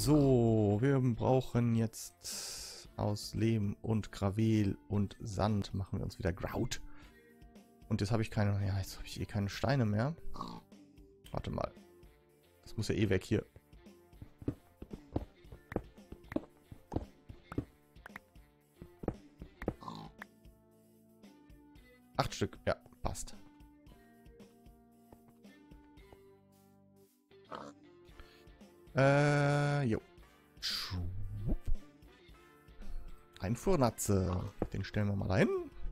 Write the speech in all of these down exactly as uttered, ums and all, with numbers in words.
So, wir brauchen jetzt aus Lehm und Gravel und Sand machen wir uns wieder Grout. Und jetzt habe ich keine, ja, jetzt habe ich eh keine Steine mehr. Warte mal. Das muss ja eh weg hier. Acht Stück, ja, passt. Äh, jo. Ein Furnatze. Den stellen wir mal dahin.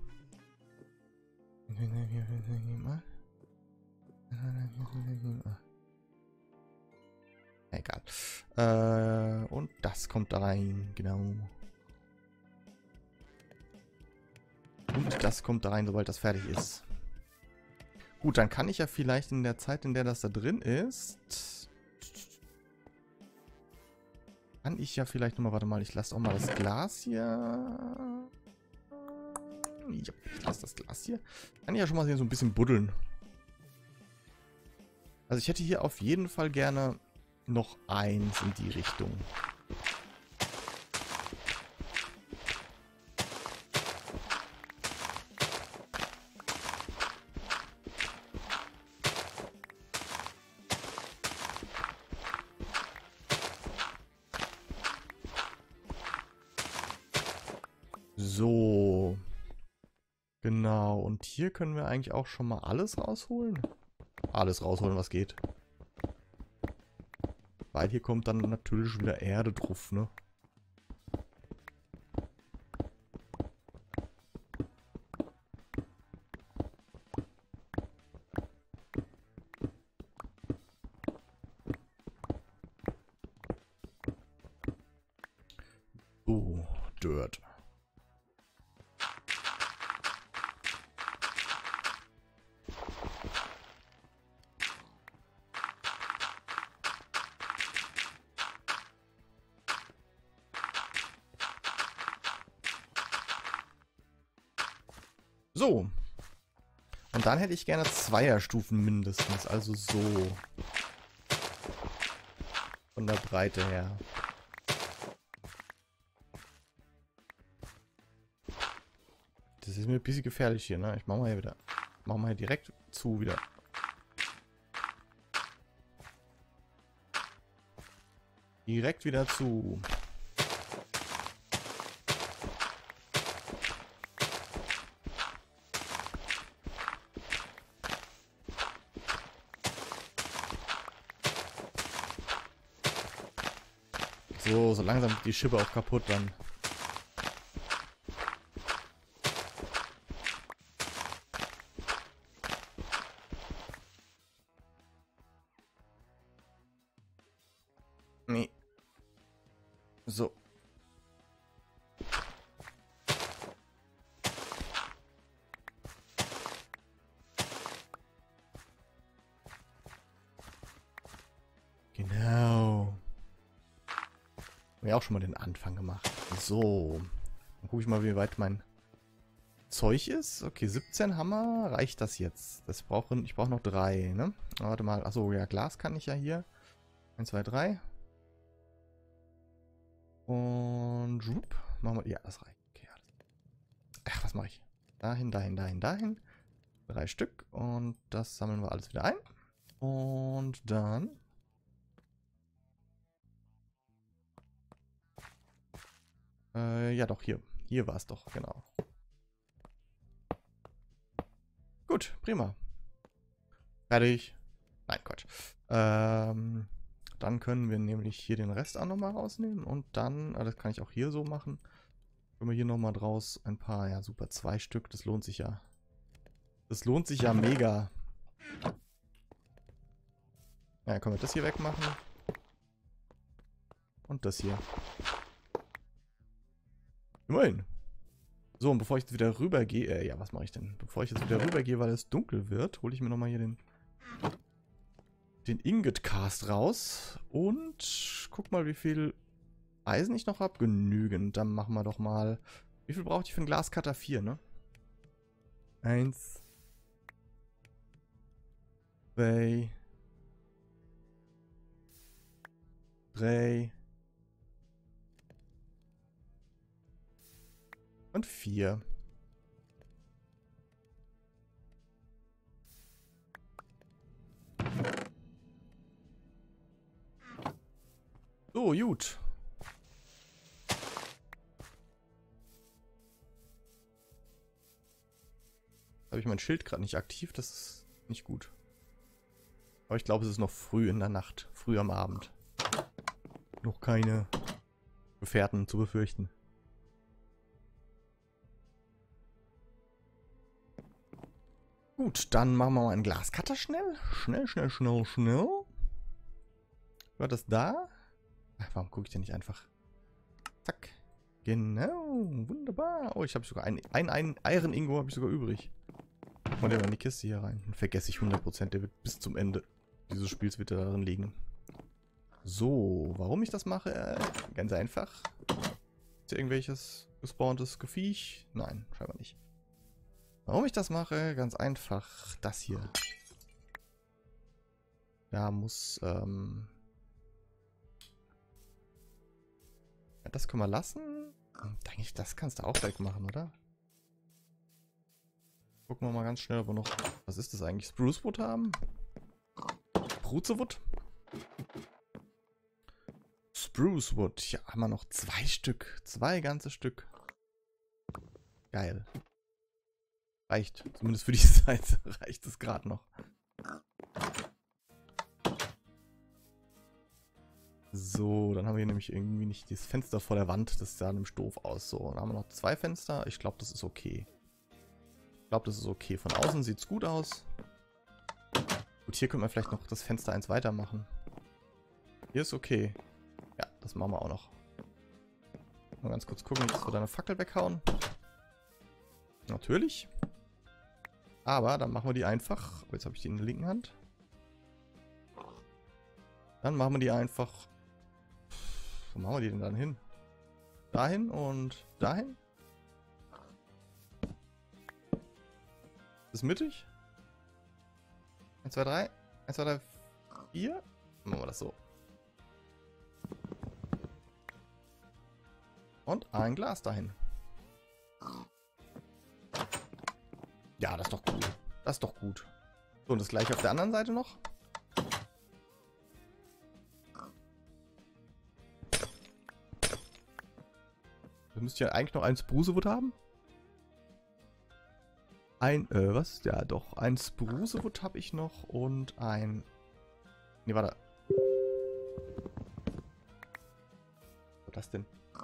Egal. Äh, und das kommt da rein, genau. Und das kommt da rein, sobald das fertig ist. Gut, dann kann ich ja vielleicht in der Zeit, in der das da drin ist, kann ich ja vielleicht nochmal, warte mal, ich lasse auch mal das Glas hier. Ja, ich lasse das Glas hier. Kann ich ja schon mal so ein bisschen buddeln. Also ich hätte hier auf jeden Fall gerne noch eins in die Richtung. So. Genau. Und hier können wir eigentlich auch schon mal alles rausholen. Alles rausholen, was geht. Weil hier kommt dann natürlich wieder Erde drauf, ne? Oh, Dirt. So. Und dann hätte ich gerne Zweierstufen mindestens. Also so. Von der Breite her. Das ist mir ein bisschen gefährlich hier, ne? Ich mach mal hier wieder. Mach mal hier direkt zu wieder. Direkt wieder zu. So, so langsam geht die Schippe auch kaputt dann. Nee. So. Genau. Haben wir auch schon mal den Anfang gemacht. So. Dann gucke ich mal, wie weit mein Zeug ist. Okay, siebzehn Hammer. Reicht das jetzt? Das brauchen, ich brauche noch drei, ne? Warte mal. Achso, ja, Glas kann ich ja hier. eins, zwei, drei. Und schwupp, machen wir. Ja, das reicht. Okay, alles. Ach, was mache ich? Dahin, dahin, dahin, dahin. Drei Stück. Und das sammeln wir alles wieder ein. Und dann. Äh, ja, doch, hier. Hier war es doch, genau. Gut, prima. Fertig. Nein, Quatsch. Ähm. Dann können wir nämlich hier den Rest auch nochmal rausnehmen und dann, das kann ich auch hier so machen, können wir hier nochmal draus ein paar, ja super, zwei Stück, das lohnt sich ja. Das lohnt sich ja mega. Ja, können wir das hier wegmachen. Und das hier. Immerhin. So, und bevor ich jetzt wieder rüber gehe, äh, ja, was mache ich denn? Bevor ich jetzt wieder rüber gehe, weil es dunkel wird, hole ich mir nochmal hier den... den Ingot-Cast raus und guck mal, wie viel Eisen ich noch habe. Genügend. Dann machen wir doch mal... Wie viel brauche ich für einen Glascutter? vier, ne? Eins. Zwei. Drei. Und vier. So, gut. Habe ich mein Schild gerade nicht aktiv? Das ist nicht gut. Aber ich glaube, es ist noch früh in der Nacht. Früh am Abend. Noch keine Gefährten zu befürchten. Gut, dann machen wir mal einen Glascutter schnell. Schnell, schnell, schnell, schnell. War das da? Ach, warum gucke ich denn nicht einfach? Zack. Genau. Wunderbar. Oh, ich habe sogar einen ein, ein Iron Ingo habe ich sogar übrig. Und der in die Kiste hier rein. Den vergesse ich hundert Prozent. Der wird bis zum Ende dieses Spiels wird er darin liegen. So, warum ich das mache? Äh, ganz einfach. Ist hier irgendwelches gespawntes Geviech? Nein, scheinbar nicht. Warum ich das mache? Ganz einfach. Das hier. Da muss, ähm... ja, das können wir lassen. Denke ich, das kannst du auch wegmachen, oder? Gucken wir mal ganz schnell, ob wir noch... Was ist das eigentlich? Sprucewood haben? Sprucewood? Sprucewood. Ja, haben wir noch zwei Stück. Zwei ganze Stück. Geil. Reicht. Zumindest für die Seite reicht es gerade noch. So, dann haben wir hier nämlich irgendwie nicht das Fenster vor der Wand. Das sah nämlich doof aus. So, dann haben wir noch zwei Fenster. Ich glaube, das ist okay. Ich glaube, das ist okay. Von außen sieht es gut aus. Gut, hier können wir vielleicht noch das Fenster eins weitermachen. Hier ist okay. Ja, das machen wir auch noch. Mal ganz kurz gucken, dass wir da eine Fackel weghauen. Natürlich. Aber dann machen wir die einfach. Oh, jetzt habe ich die in der linken Hand. Dann machen wir die einfach. Wo machen wir die denn dann hin? Dahin und dahin? Ist mittig? eins, zwei, drei. eins, zwei, drei, vier. Machen wir das so. Und ein Glas dahin. Ja, das ist doch cool. Das ist doch gut. So, und das gleiche auf der anderen Seite noch. Da müsst ihr eigentlich noch ein Sprucewood haben. Ein, äh, was? Ja, doch. Ein Sprucewood habe ich noch und ein... Ne, warte. Was war das denn?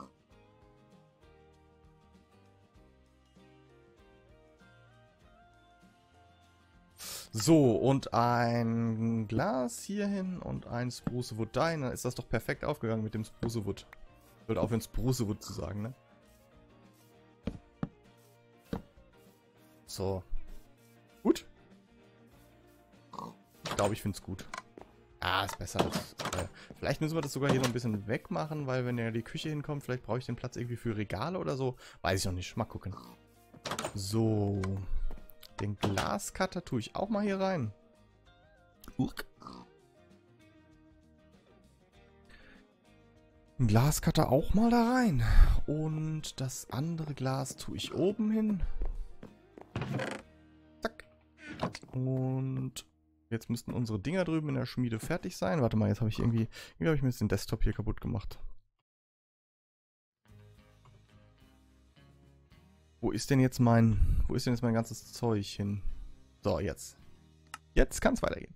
So, und ein Glas hierhin und ein Sprucewood dahin. Dann ist das doch perfekt aufgegangen mit dem Sprucewood. Ich würde aufhören, Sprucewood zu sagen, ne? So. Gut. Ich glaube, ich finde es gut. Ah, ist besser. Als, äh, vielleicht müssen wir das sogar hier so ein bisschen wegmachen, weil wenn ja die Küche hinkommt, vielleicht brauche ich den Platz irgendwie für Regale oder so. Weiß ich noch nicht. Mal gucken. So. Den Glascutter tue ich auch mal hier rein. Urk. Den Glascutter auch mal da rein. Und das andere Glas tue ich oben hin. Zack. Und jetzt müssten unsere Dinger drüben in der Schmiede fertig sein. Warte mal, jetzt habe ich irgendwie... Irgendwie habe ich mir jetzt den Desktop hier kaputt gemacht. Wo ist denn jetzt mein... Wo ist denn jetzt mein ganzes Zeug hin? So, jetzt. Jetzt kann es weitergehen.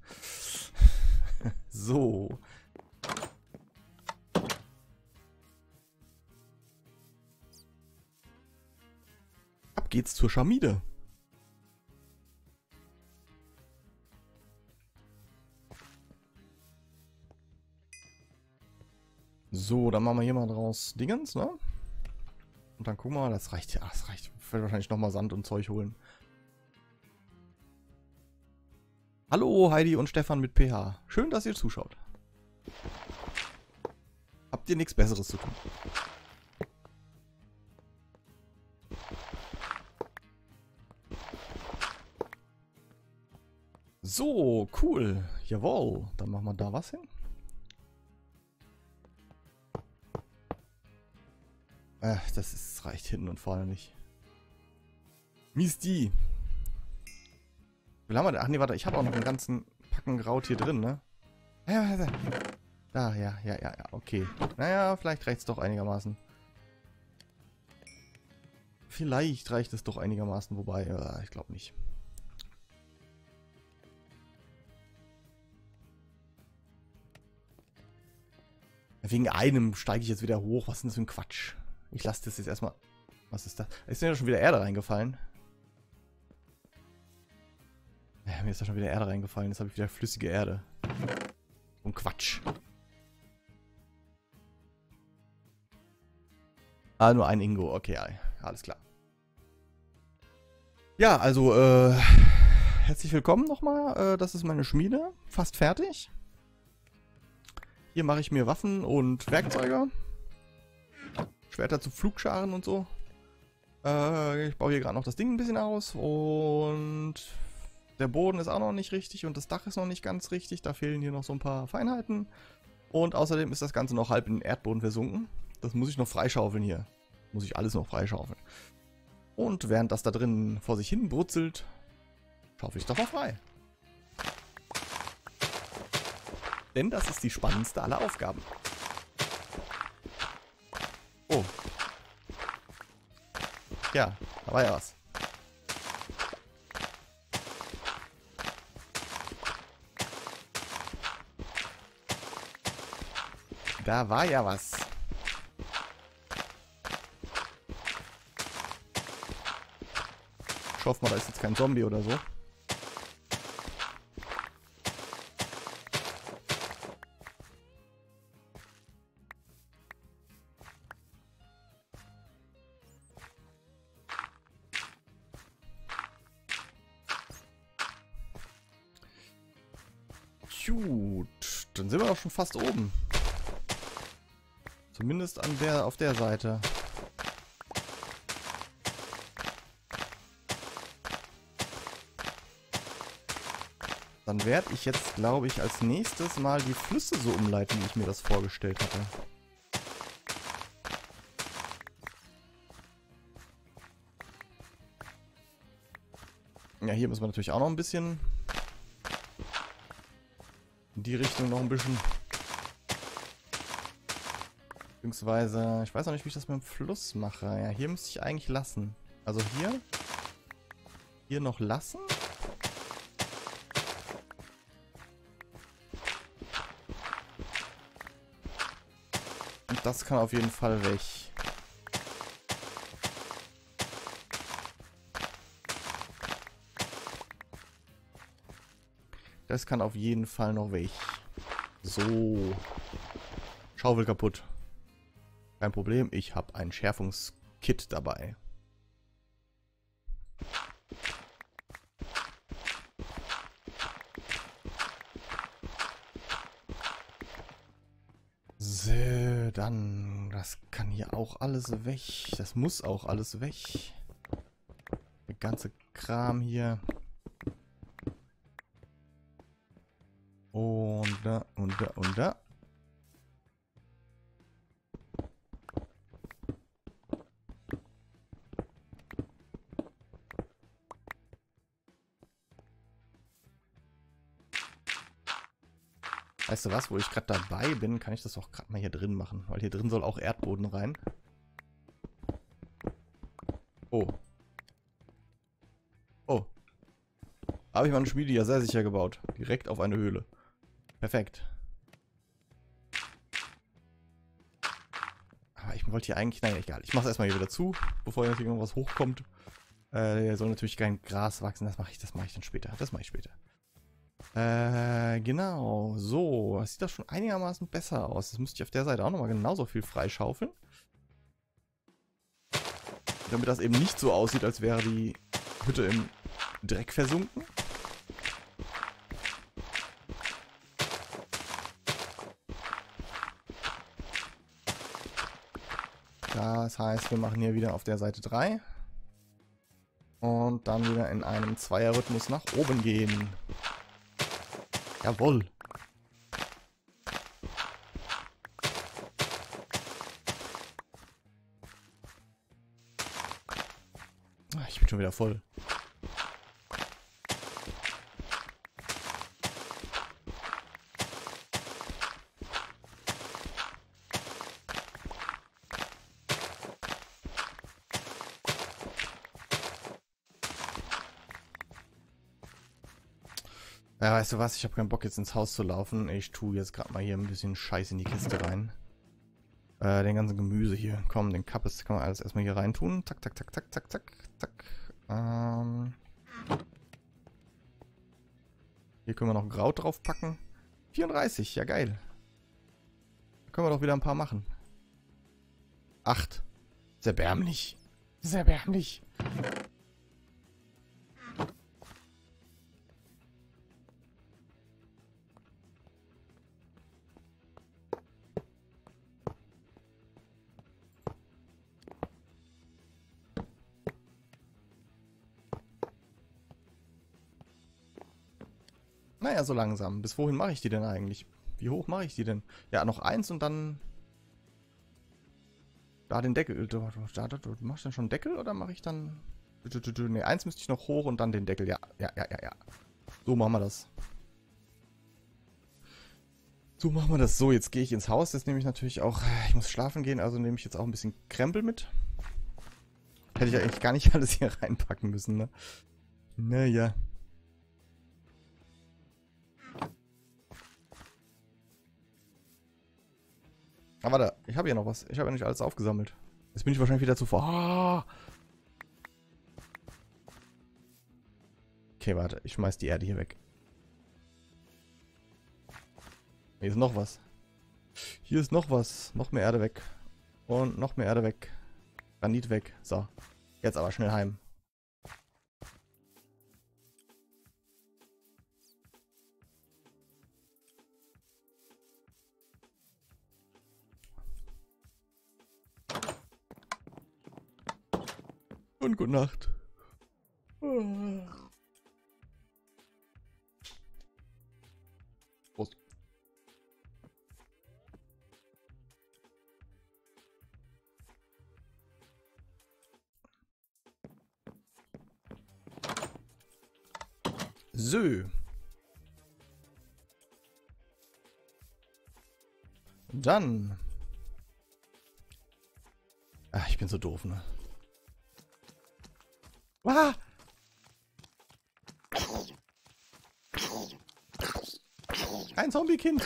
So. Ab geht's zur Schmiede. So, dann machen wir hier mal draus Dingens, ne? Und dann gucken wir mal, das reicht ja, das reicht. Ich werde wahrscheinlich nochmal Sand und Zeug holen. Hallo Heidi und Stefan mit P H. Schön, dass ihr zuschaut. Habt ihr nichts Besseres zu tun? So, cool. Jawohl. Dann machen wir da was hin. Äh, das ist, reicht hinten und vorne nicht. Misty. Wie viel haben wir denn? Ach nee, warte, ich habe auch noch einen ganzen Packen Kraut hier drin, ne? Ja, ja, da, ja, ja, ja, ja, okay. Naja, vielleicht reicht es doch einigermaßen. Vielleicht reicht es doch einigermaßen, wobei, äh, ich glaube nicht. Wegen einem steige ich jetzt wieder hoch. Was ist denn das für ein Quatsch? Ich lasse das jetzt erstmal... Was ist das? Ist mir da schon wieder Erde reingefallen? Ja, mir ist da schon wieder Erde reingefallen. Jetzt habe ich wieder flüssige Erde. Und Quatsch. Ah, nur ein Ingo. Okay, alles klar. Ja, also, äh... herzlich willkommen nochmal. Äh, das ist meine Schmiede. Fast fertig. Hier mache ich mir Waffen und Werkzeuge. Schwerter zu Pflugscharen und so. Äh, ich baue hier gerade noch das Ding ein bisschen aus. Und der Boden ist auch noch nicht richtig und das Dach ist noch nicht ganz richtig. Da fehlen hier noch so ein paar Feinheiten. Und außerdem ist das Ganze noch halb in den Erdboden versunken. Das muss ich noch freischaufeln hier. Muss ich alles noch freischaufeln. Und während das da drin vor sich hin brutzelt, schaufel ich doch mal frei. Denn das ist die spannendste aller Aufgaben. Oh. Ja, da war ja was. Da war ja was. Ich hoffe mal, da ist jetzt kein Zombie oder so. Gut, dann sind wir doch schon fast oben. Zumindest an der, auf der Seite. Dann werde ich jetzt, glaube ich, als nächstes mal die Flüsse so umleiten, wie ich mir das vorgestellt hatte. Ja, hier müssen wir natürlich auch noch ein bisschen... in die Richtung noch ein bisschen. Beziehungsweise, ich weiß noch nicht, wie ich das mit dem Fluss mache. Ja, hier müsste ich eigentlich lassen. Also hier. Hier noch lassen. Und das kann auf jeden Fall weg. Das kann auf jeden Fall noch weg. So. Schaufel kaputt. Kein Problem, ich habe ein Schärfungskit dabei. So, dann... das kann hier auch alles weg. Das muss auch alles weg. Der ganze Kram hier. Und da, und da, und da. Weißt du was, wo ich gerade dabei bin, kann ich das auch gerade mal hier drin machen. Weil hier drin soll auch Erdboden rein. Oh. Oh. Habe ich meine Schmiede ja sehr sicher gebaut. Direkt auf eine Höhle. Perfekt. Aber ich wollte hier eigentlich... Nein, egal. Ich mache es erstmal hier wieder zu, bevor hier natürlich irgendwas hochkommt. Äh, hier soll natürlich kein Gras wachsen. Das mache ich, das mache ich dann später. Das mache ich später. Äh, genau. So. Das sieht doch schon einigermaßen besser aus. Das müsste ich auf der Seite auch nochmal genauso viel freischaufeln. Damit das eben nicht so aussieht, als wäre die Hütte im Dreck versunken. Das heißt, wir machen hier wieder auf der Seite drei. Und dann wieder in einem Zweierrhythmus nach oben gehen. Jawohl. Ich bin schon wieder voll. Ja, weißt du was? Ich habe keinen Bock, jetzt ins Haus zu laufen. Ich tue jetzt gerade mal hier ein bisschen Scheiß in die Kiste rein. Äh, den ganzen Gemüse hier. Komm, den Kappes kann man alles erstmal hier rein tun. Zack, zack, zack, zack, zack, zack, zack. Ähm... Hier können wir noch Kraut drauf packen. vierunddreißig, ja geil. Da können wir doch wieder ein paar machen. acht. Sehr erbärmlich. Sehr erbärmlich. Naja, so langsam. Bis wohin mache ich die denn eigentlich? Wie hoch mache ich die denn? Ja, noch eins und dann... Da den Deckel. Da, da, da, da, machst du dann schon einen Deckel oder mache ich dann... Ne, eins müsste ich noch hoch und dann den Deckel. Ja, ja, ja, ja, ja. So machen wir das. So machen wir das. So, jetzt gehe ich ins Haus. Jetzt nehme ich natürlich auch... Ich muss schlafen gehen, also nehme ich jetzt auch ein bisschen Krempel mit. Hätte ich ja eigentlich gar nicht alles hier reinpacken müssen, ne? Naja. Aber warte, ich habe ja noch was. Ich habe ja nicht alles aufgesammelt. Jetzt bin ich wahrscheinlich wieder zu vor. Ah! Okay, warte. Ich schmeiß die Erde hier weg. Hier ist noch was. Hier ist noch was. Noch mehr Erde weg. Und noch mehr Erde weg. Granit weg. So. Jetzt aber schnell heim. Und gute Nacht. Prost. So. Dann. Ach, ich bin so doof, ne? Ah! Ein Zombie-Kind!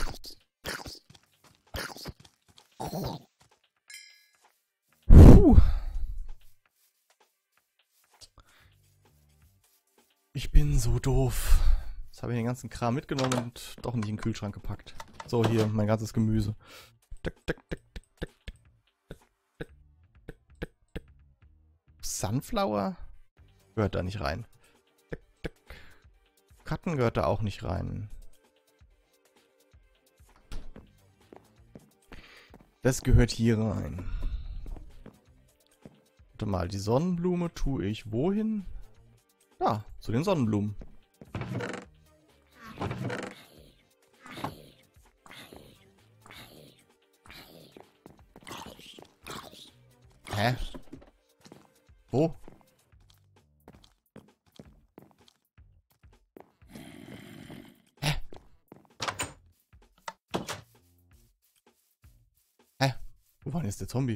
Puh. Ich bin so doof. Jetzt habe ich den ganzen Kram mitgenommen und doch nicht in den Kühlschrank gepackt. So, hier, mein ganzes Gemüse. Sunflower? Gehört da nicht rein. Cutten gehört da auch nicht rein. Das gehört hier rein. Warte mal, die Sonnenblume tue ich wohin? Ja, zu den Sonnenblumen. Hä? Wo? Hä? Hä? Wo war denn jetzt der Zombie?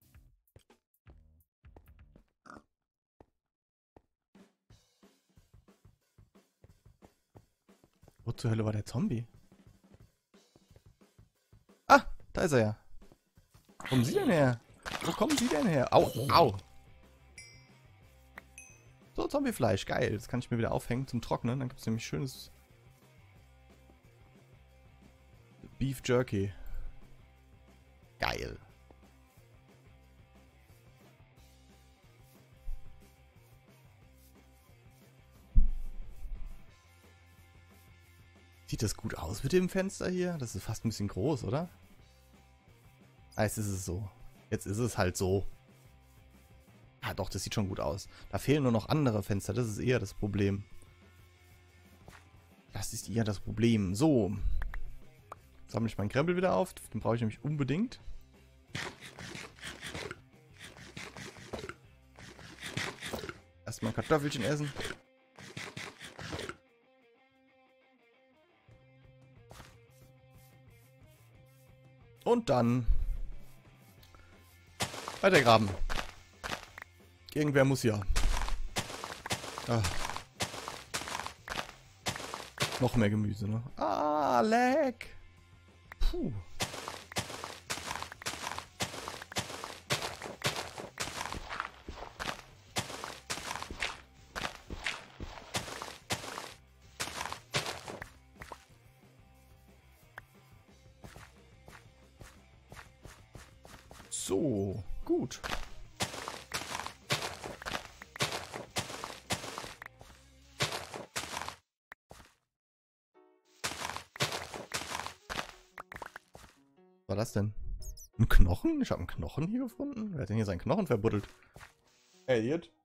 Wo zur Hölle war der Zombie? Ah, da ist er ja. Wo kommen Sie denn her? Wo kommen Sie denn her? Au, au. So, Zombiefleisch, geil. Das kann ich mir wieder aufhängen zum Trocknen. Dann gibt es nämlich schönes Beef Jerky. Geil. Sieht das gut aus mit dem Fenster hier? Das ist fast ein bisschen groß, oder? Ah, jetzt ist es so. Jetzt ist es halt so. Ah, doch, das sieht schon gut aus. Da fehlen nur noch andere Fenster. Das ist eher das Problem. Das ist eher das Problem. So. Jetzt sammle ich meinen Krempel wieder auf. Den brauche ich nämlich unbedingt. Erstmal ein Kartoffelchen essen. Und dann weitergraben. Irgendwer muss ja. Ah. Noch mehr Gemüse, ne? Ah, leck. Puh. So, gut. Was war das denn? Ein Knochen? Ich habe einen Knochen hier gefunden. Wer hat denn hier seinen Knochen verbuddelt? Elliot?